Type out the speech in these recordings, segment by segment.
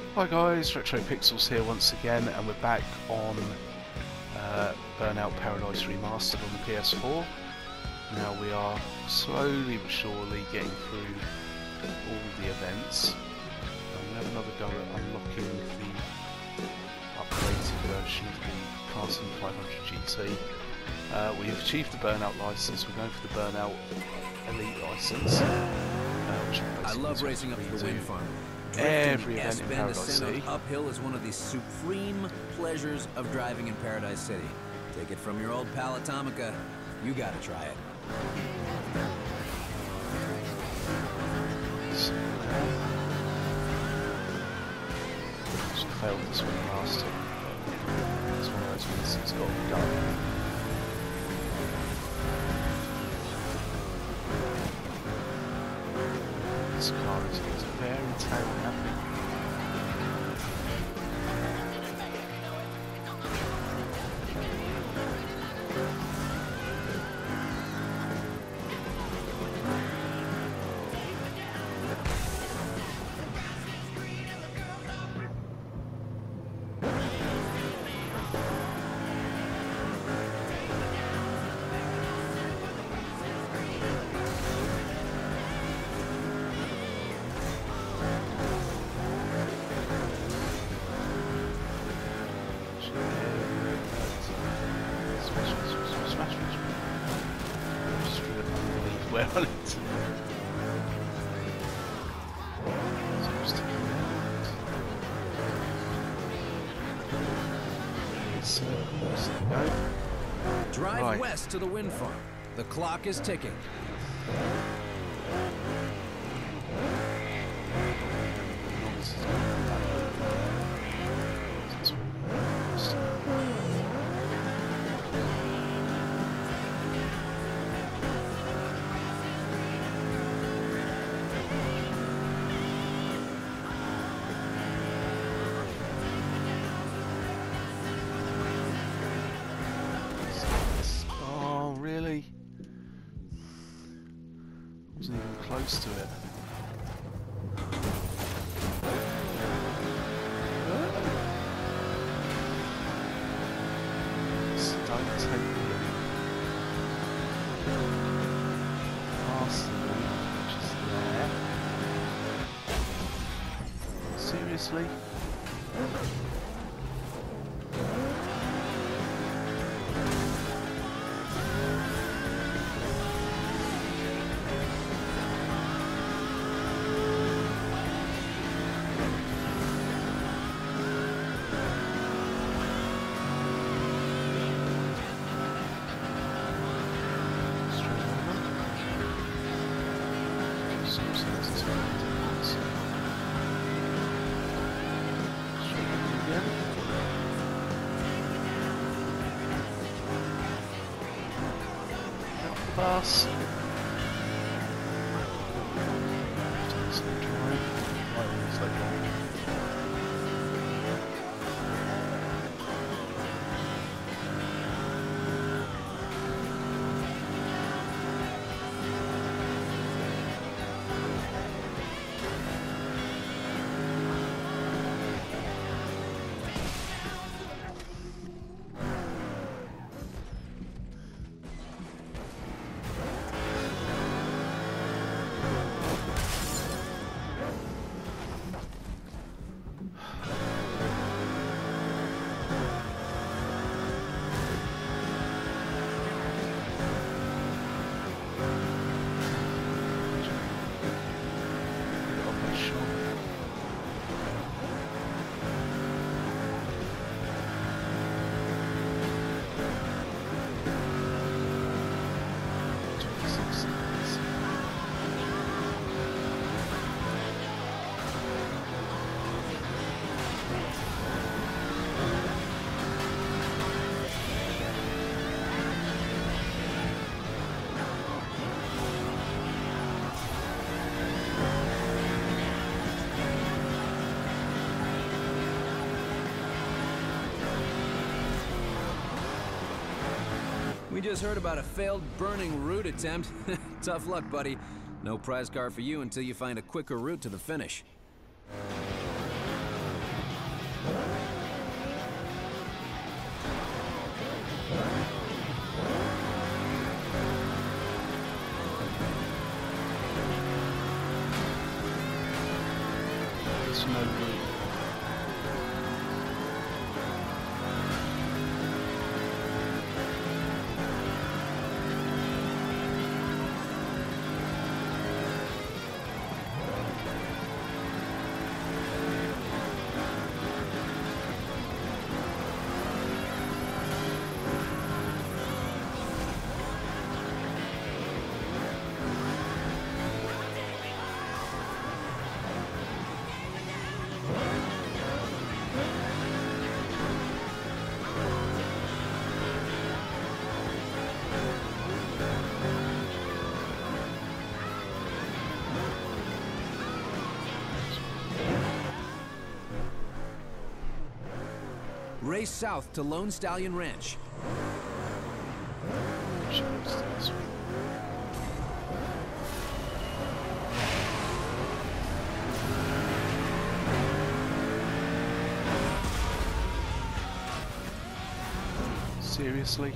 Hi guys, Retro Pixels here once again, and we're back on Burnout Paradise Remastered on the PS4. Now we are slowly but surely getting through all the events. And we have another go at unlocking the upgraded version of the Carson 500 GT. We've achieved the Burnout license. We're going for the Burnout Elite license. I love racing up to the wind farm. Every event in Paradise City. Uphill is one of the supreme pleasures of driving in Paradise City. Take it from your old pal Atomica, you gotta try it. Just failed this one last time. It's one of those ones that's got to be done. This car is very tail happy. Where on it? Drive west to the wind farm. The clock is ticking. Wasn't even close to it. Don't take me past the loop, which is there. Seriously? Bus. We just heard about a failed burning route attempt. Tough luck, buddy. No prize car for you until you find a quicker route to the finish. There's no room. Race south to Lone Stallion Ranch. Seriously?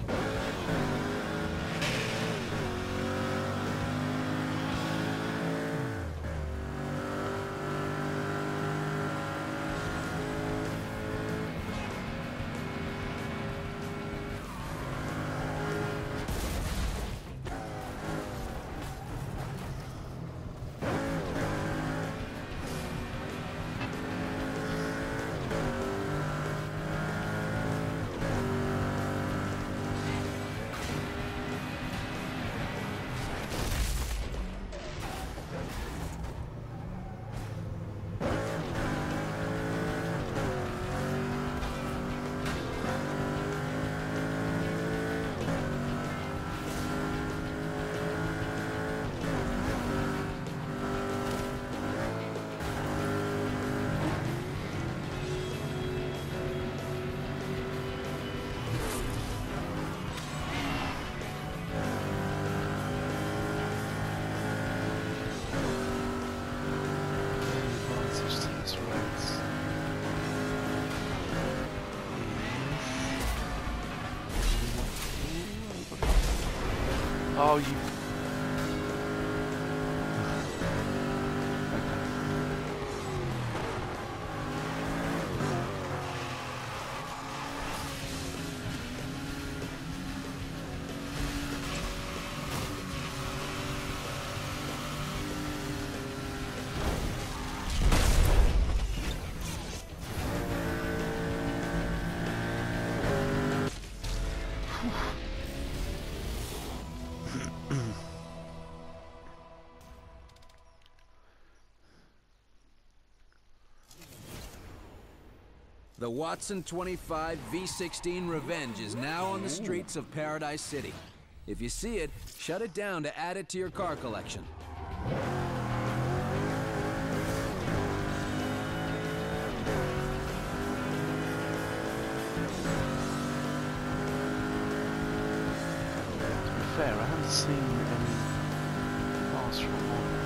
Oh, you... The Watson 25 V16 Revenge is now on the streets of Paradise City. If you see it, shut it down to add it to your car collection. To be fair, I haven't seen any cars from one.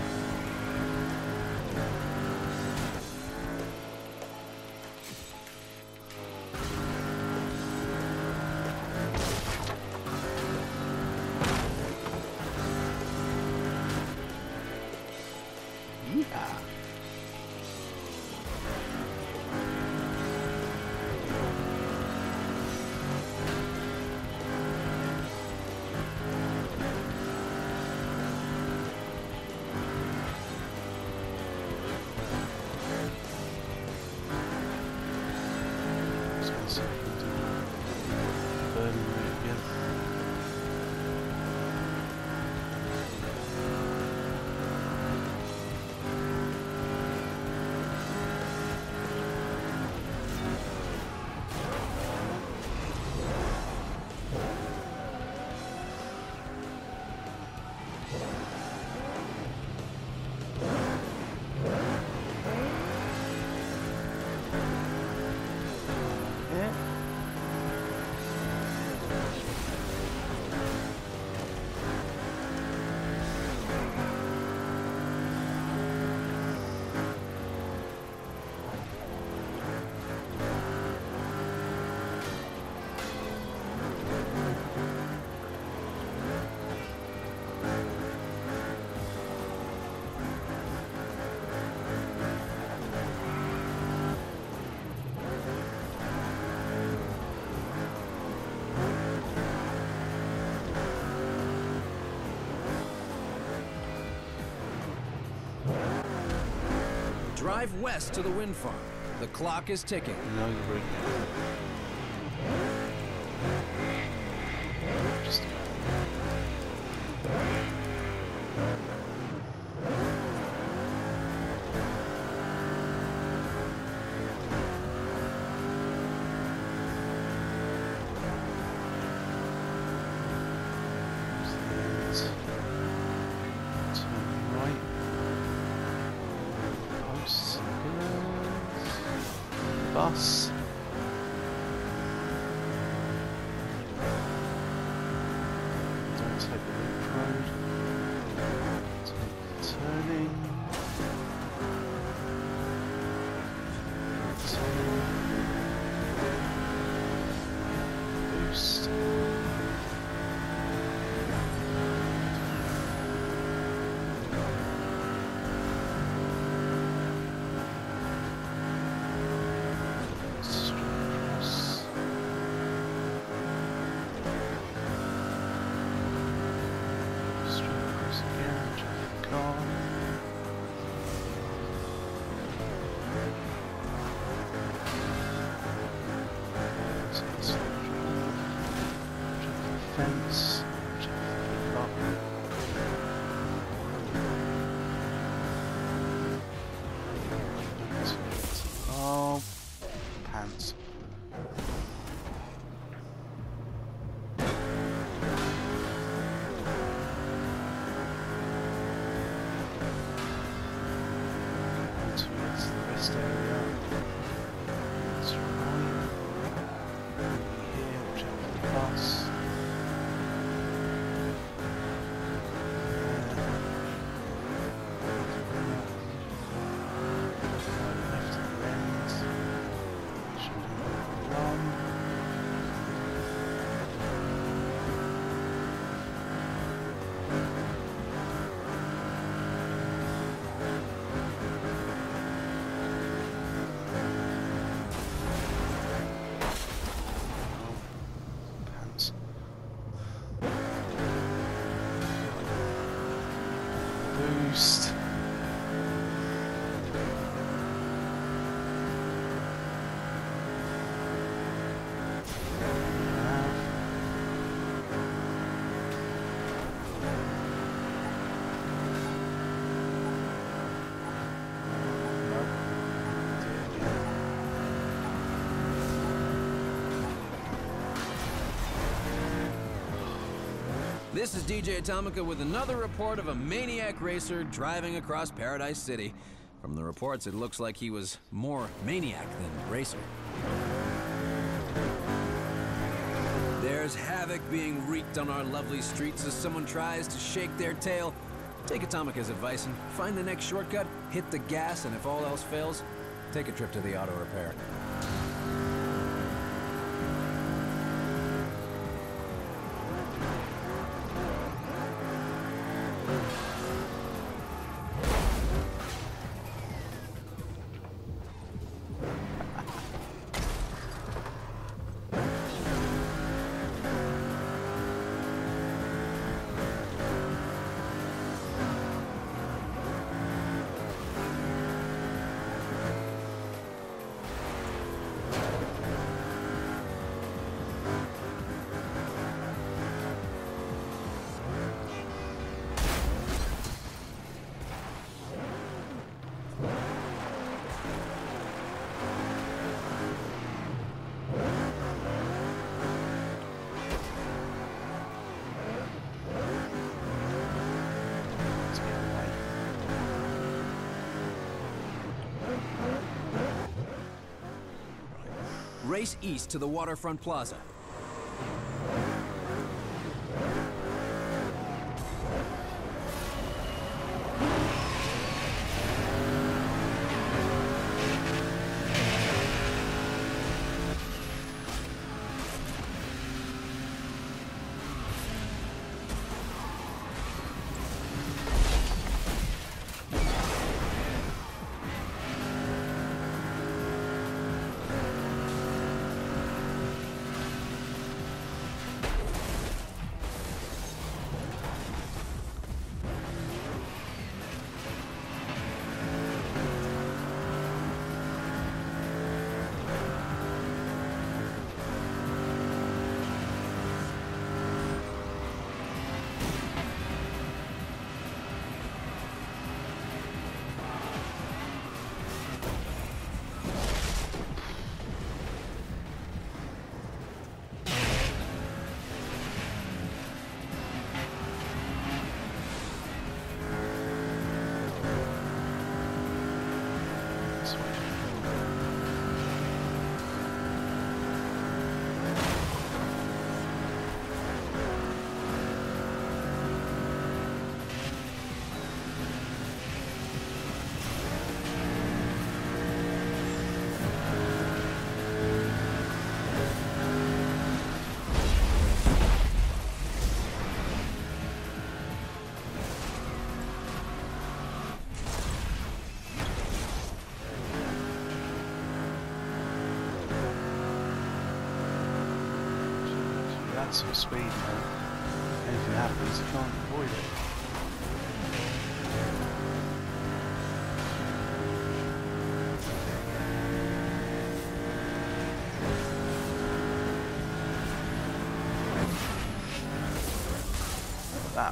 Yeah. Yeah. Drive west to the wind farm. The clock is ticking. No, you're rude. Just bus. Don't take the loop road. Take the turning. Boost. Fence, oh, pants. Towards the rest area. That's right. Here, watch out for the bus. Boost. This is DJ Atomica with another report of a maniac racer driving across Paradise City. From the reports, it looks like he was more maniac than racer. There's havoc being wreaked on our lovely streets as someone tries to shake their tail. Take Atomica's advice and find the next shortcut, hit the gas, and if all else fails, take a trip to the auto repair. Race east to the waterfront plaza. that sort of speed, man. Anything happens, you can't avoid it. That.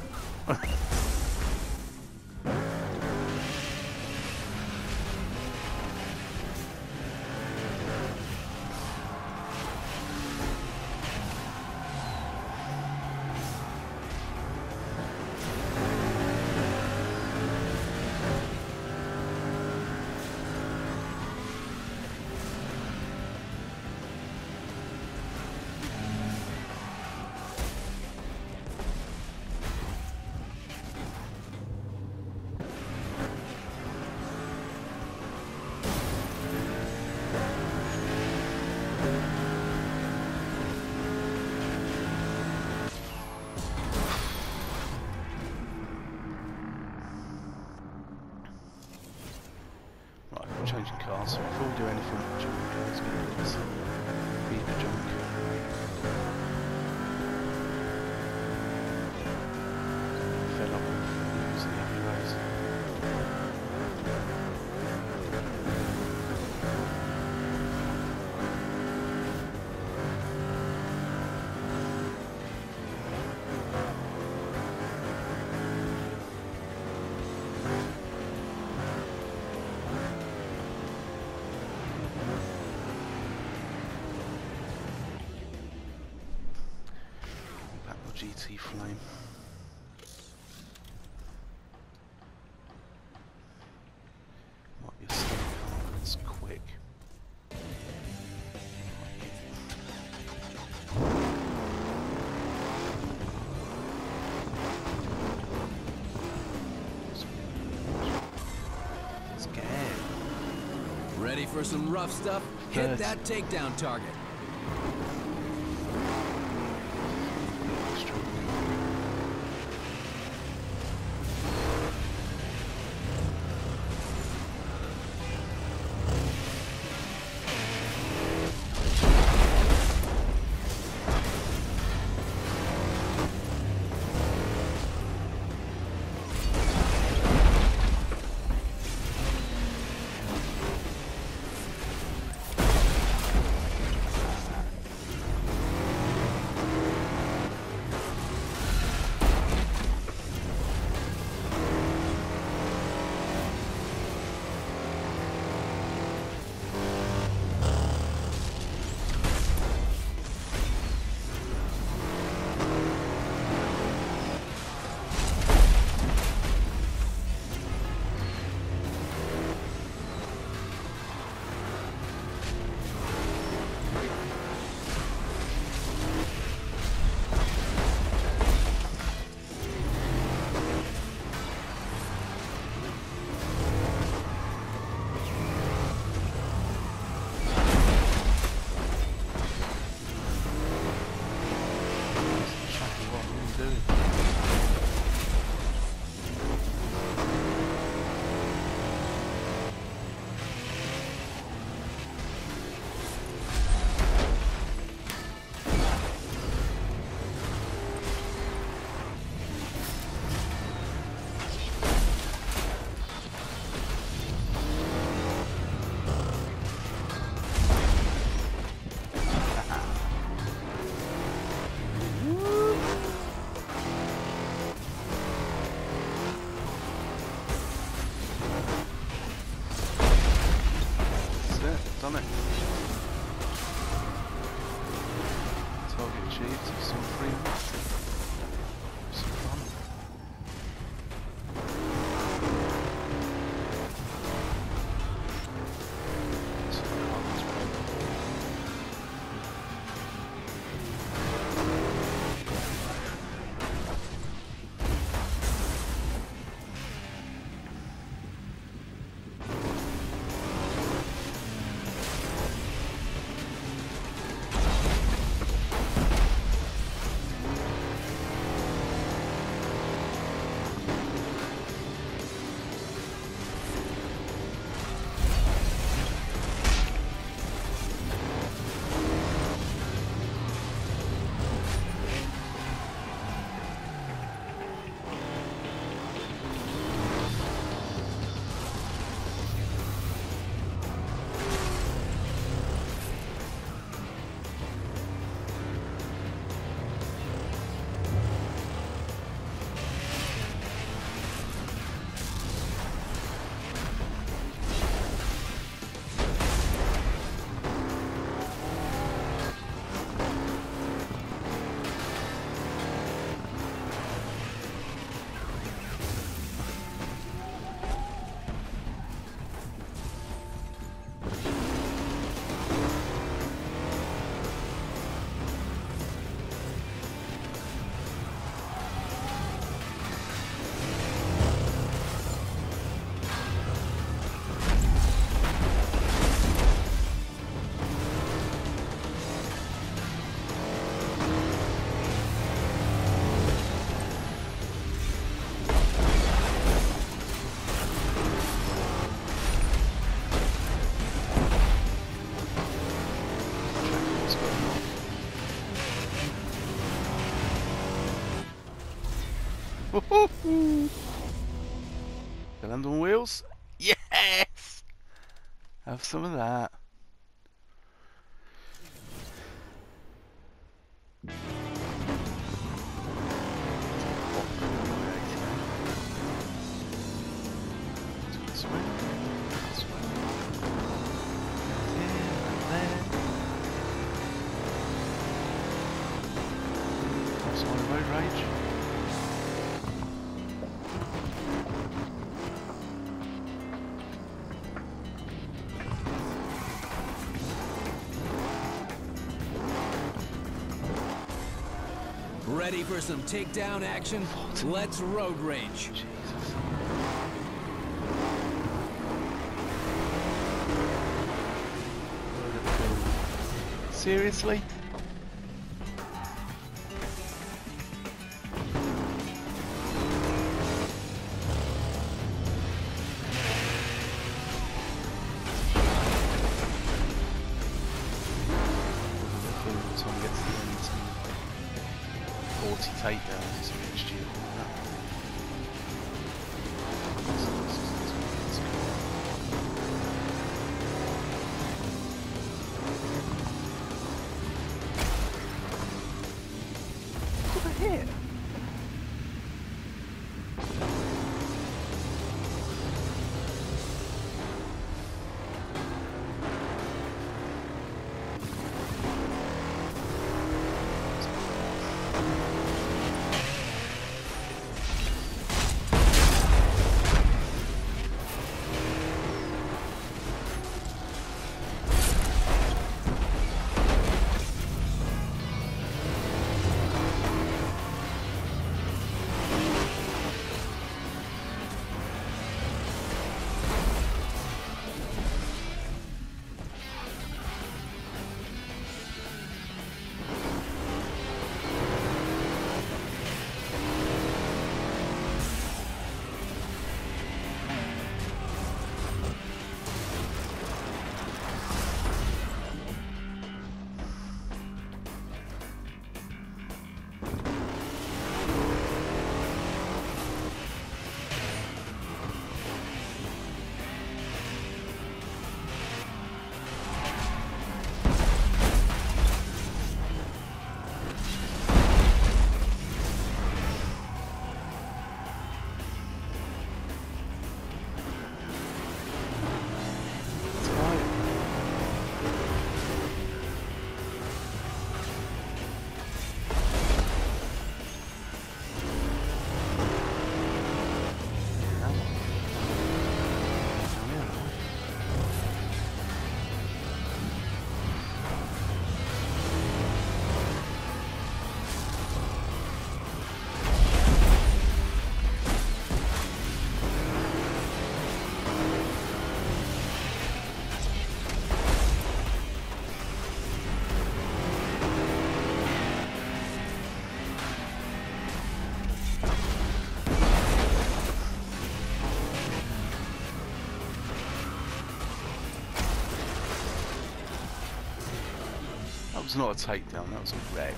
Changing cars, so before we do anything, let's get this beaver junk. Fed up with using the heavy roads. GT Flame. Might be a slow car, but it's quick. Let's get it. Ready for some rough stuff? Hit that takedown target. Done it. Target achieved. Some free. Some fun. Woohoo! Can I land on wheels? Yes! Have some of that. Road rage. Ready for some takedown action? Let's road rage. Jesus. Seriously? Tom gets the end and 40 takedowns against you. Look over here. That was not a takedown, that was a wreck.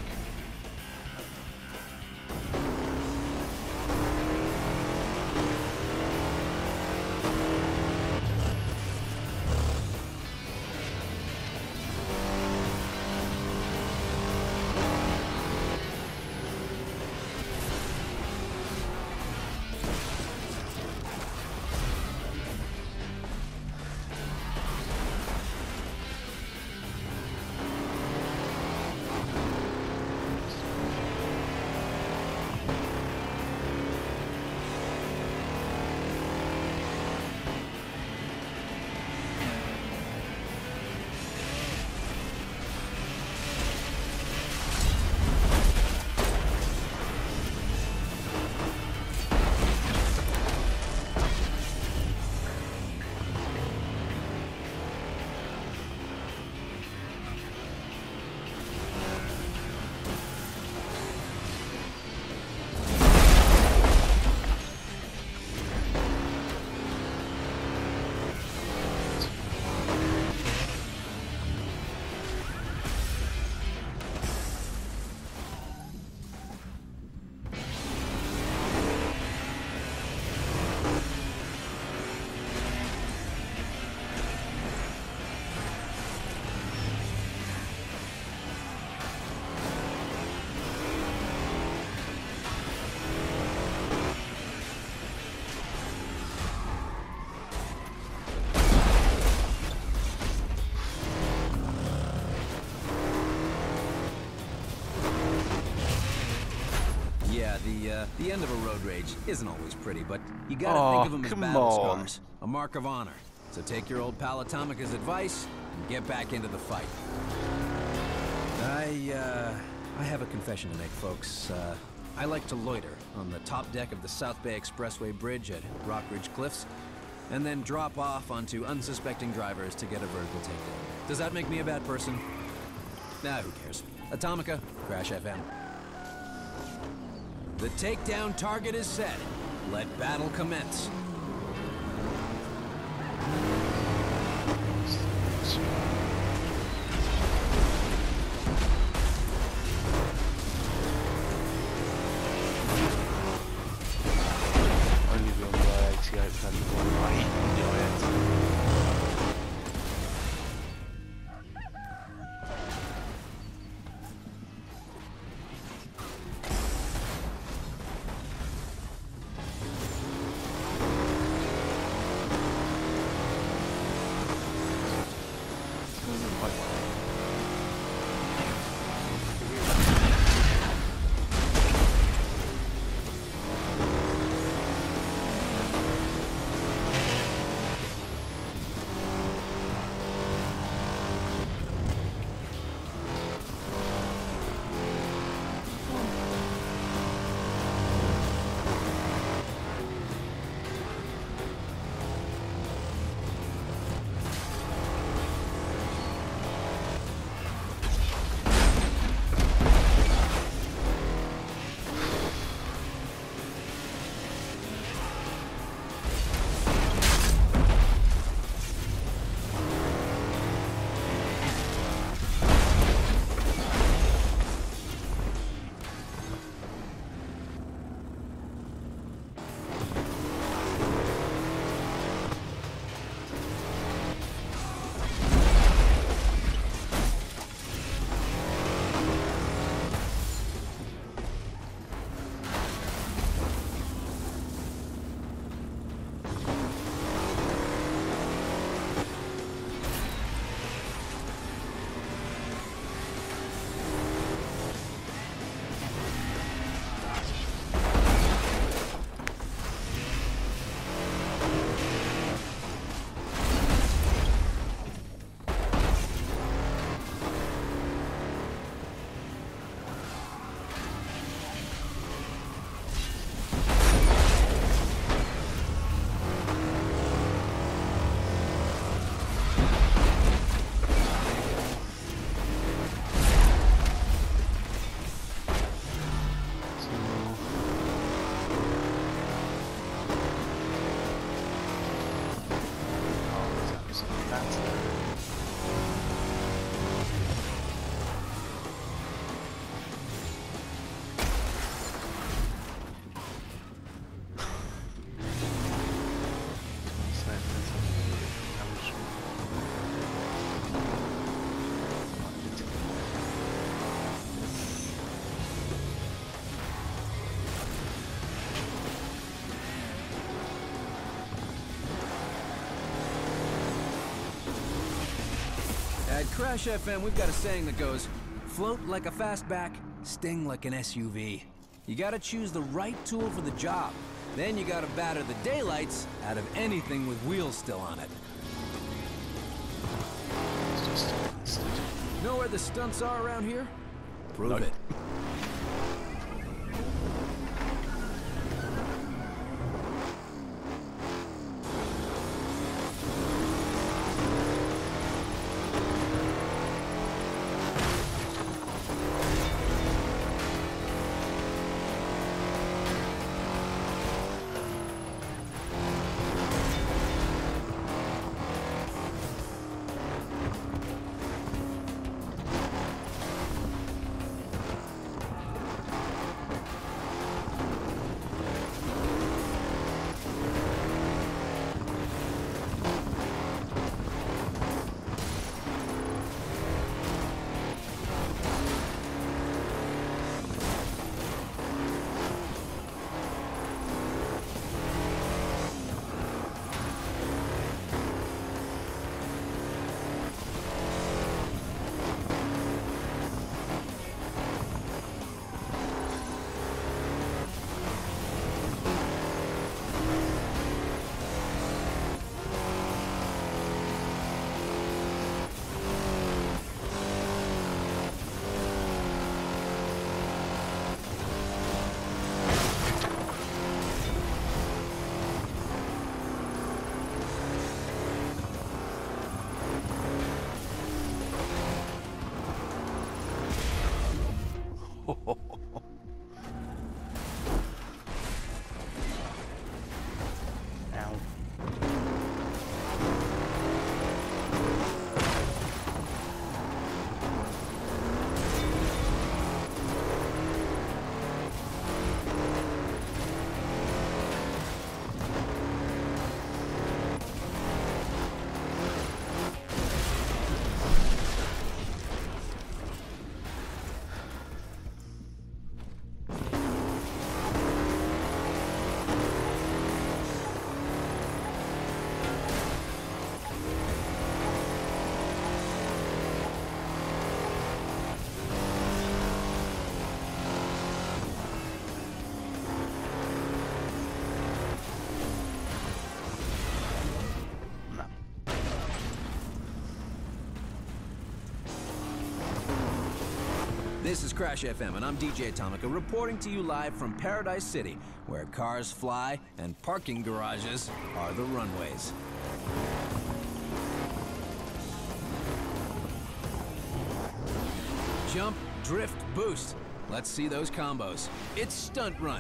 Yeah, the end of a road rage isn't always pretty, but you gotta think of them as battle scars. A mark of honor. So take your old pal Atomica's advice and get back into the fight. I have a confession to make, folks. I like to loiter on the top deck of the South Bay Expressway Bridge at Rockridge Cliffs, and then drop off onto unsuspecting drivers to get a vertical takedown. Does that make me a bad person? Nah, who cares? Atomica, Crash FM. The takedown target is set. Let battle commence. Only be on the I-88 and the one right on the I-80. At Crash FM, we've got a saying that goes, float like a fastback, sting like an SUV. You gotta choose the right tool for the job. Then you gotta batter the daylights out of anything with wheels still on it. Know where the stunts are around here? Prove it. Ow. This is Crash FM, and I'm DJ Atomica, reporting to you live from Paradise City, where cars fly and parking garages are the runways. Jump, drift, boost. Let's see those combos. It's Stunt Run.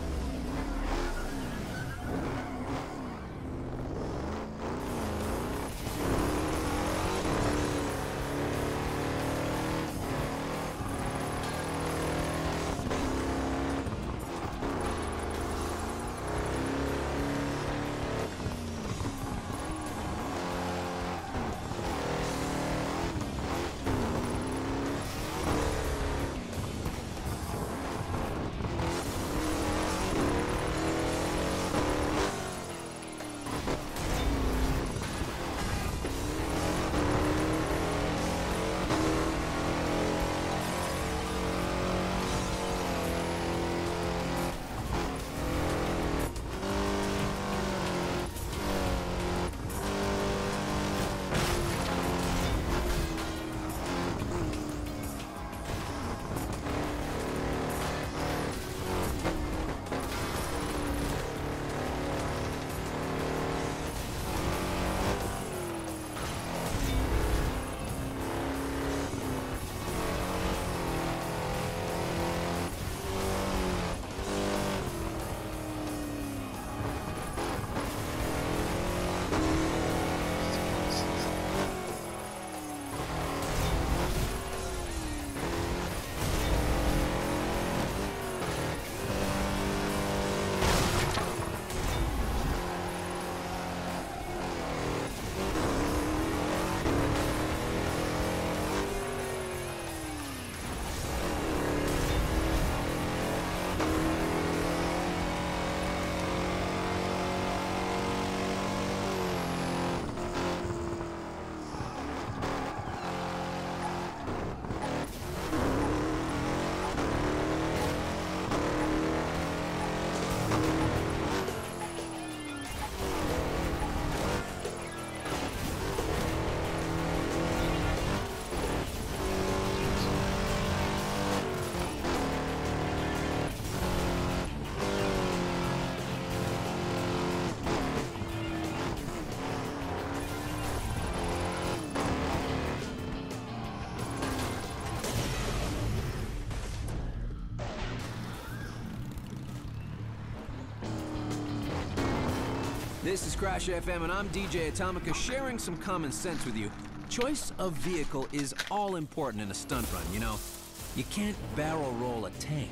This is Crash FM, and I'm DJ Atomica, sharing some common sense with you. Choice of vehicle is all important in a stunt run, you know. You can't barrel roll a tank.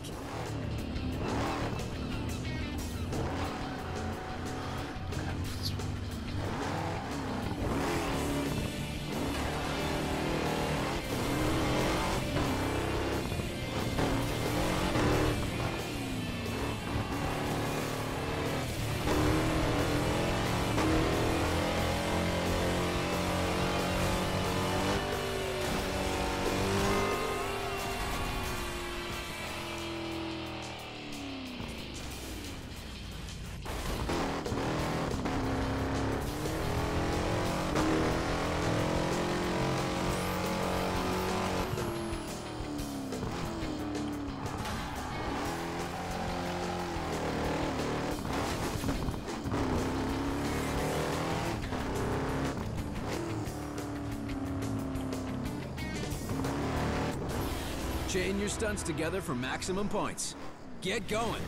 Chain your stunts together for maximum points. Get going.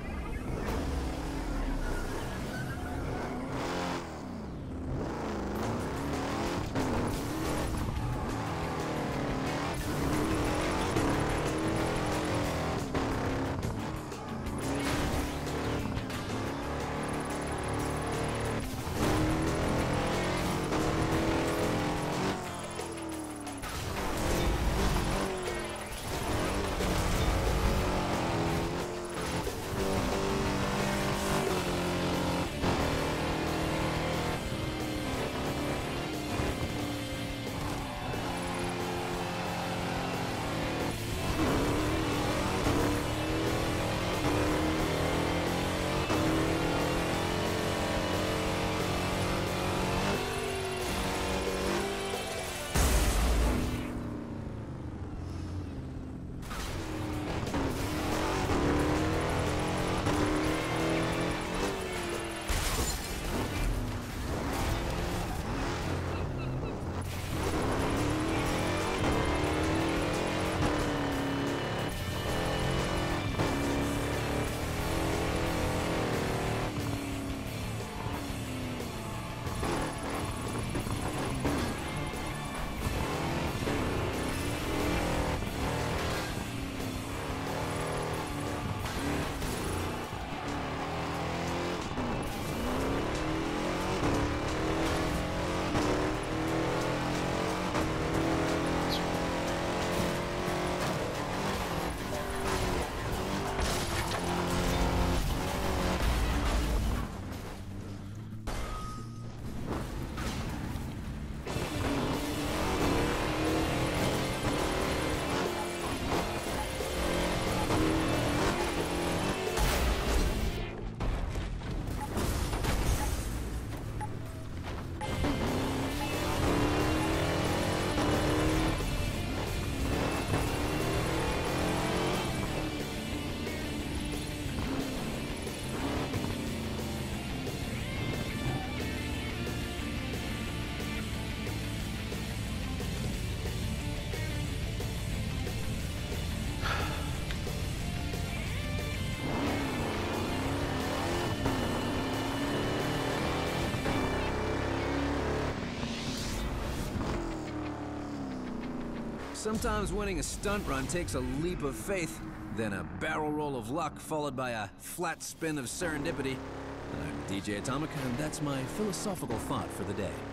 Sometimes winning a stunt run takes a leap of faith, then a barrel roll of luck followed by a flat spin of serendipity. I'm DJ Atomica, and that's my philosophical thought for the day.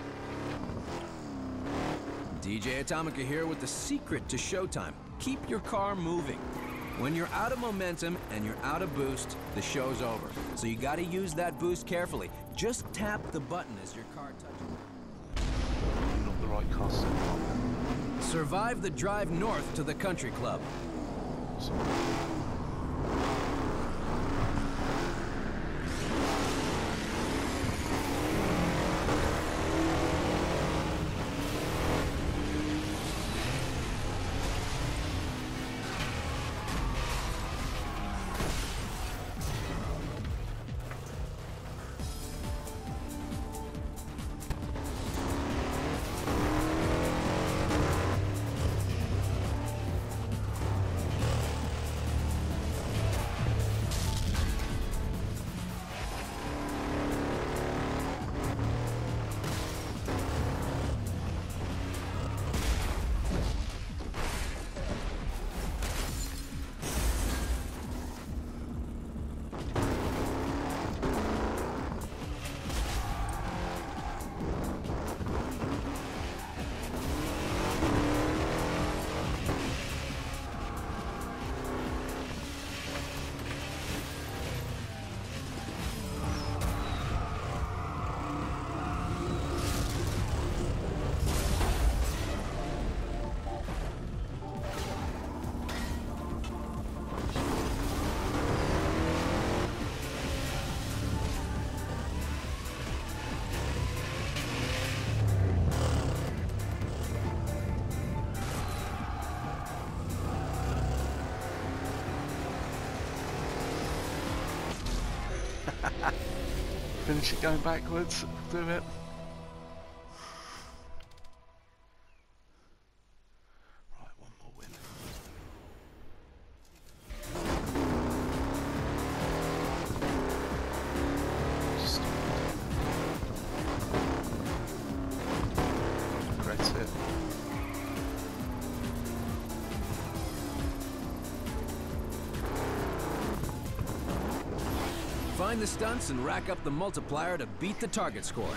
DJ Atomica here with the secret to showtime. Keep your car moving. When you're out of momentum and you're out of boost, the show's over. So you gotta use that boost carefully. Just tap the button as your car touches. Not the right costume. Survive the drive north to the country club. Finish it going backwards. Do it. Right, one more win. Find the stunts and rack up the multiplier to beat the target score.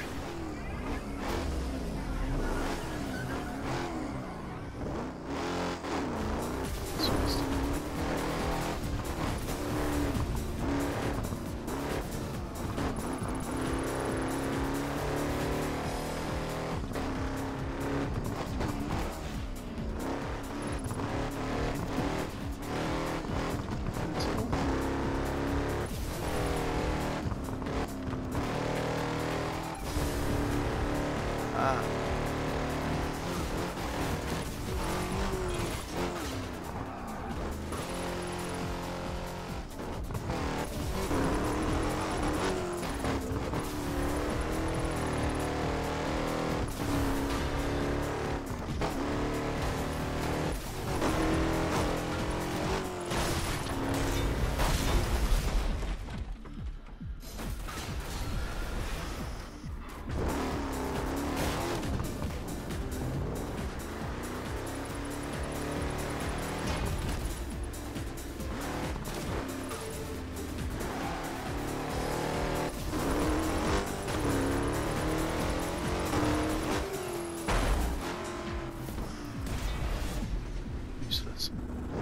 Useless.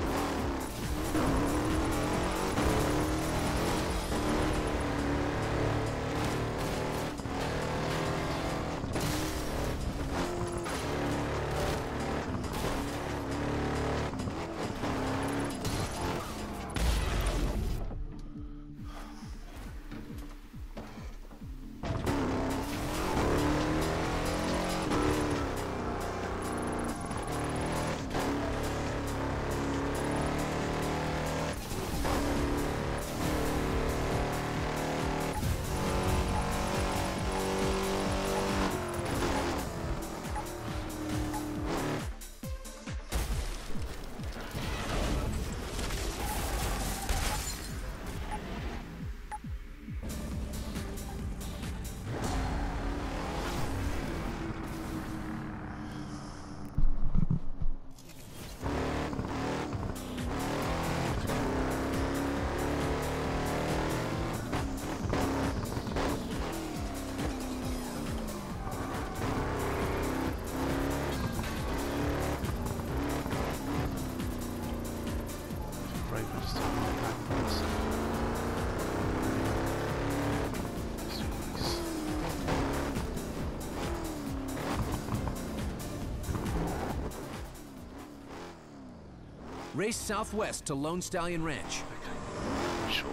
Race southwest to Lone Stallion Ranch. Okay, sure.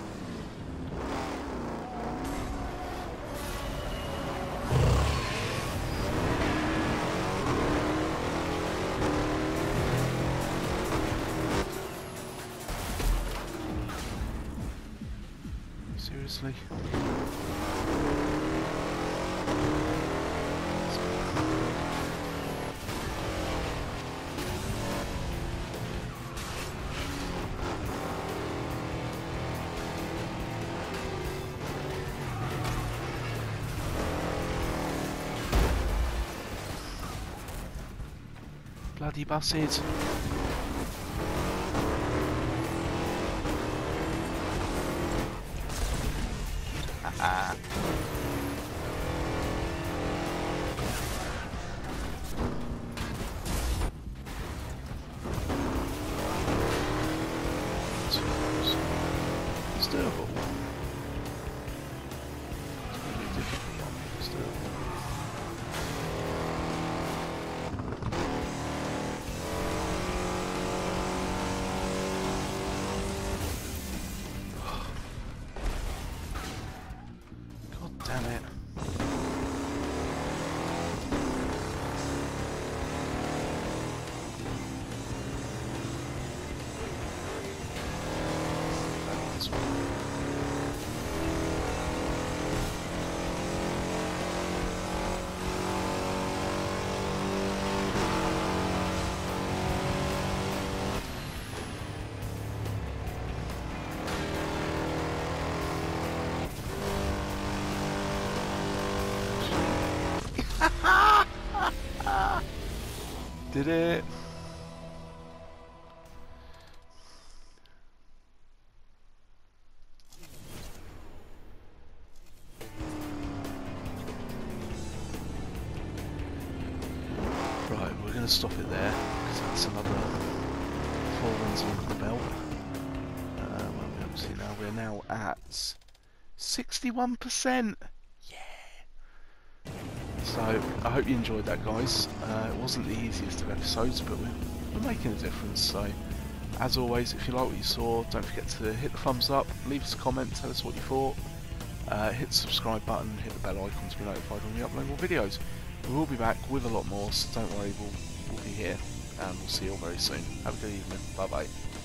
Seriously? Bloody buses. It's doable. It's going to be difficult, but it's doable. Damn it. This one. Did it? stop it there because that's another 4 wins under the belt. Where are we up to now? We're now at 61%. Yeah. So I hope you enjoyed that, guys. It wasn't the easiest of episodes, but we're making a difference. So as always, if you like what you saw, don't forget to hit the thumbs up, leave us a comment, tell us what you thought. Hit the subscribe button, hit the bell icon to be notified when we upload more videos. We will be back with a lot more, so don't worry, we'll be here, and we'll see you all very soon. Have a good evening. Bye bye.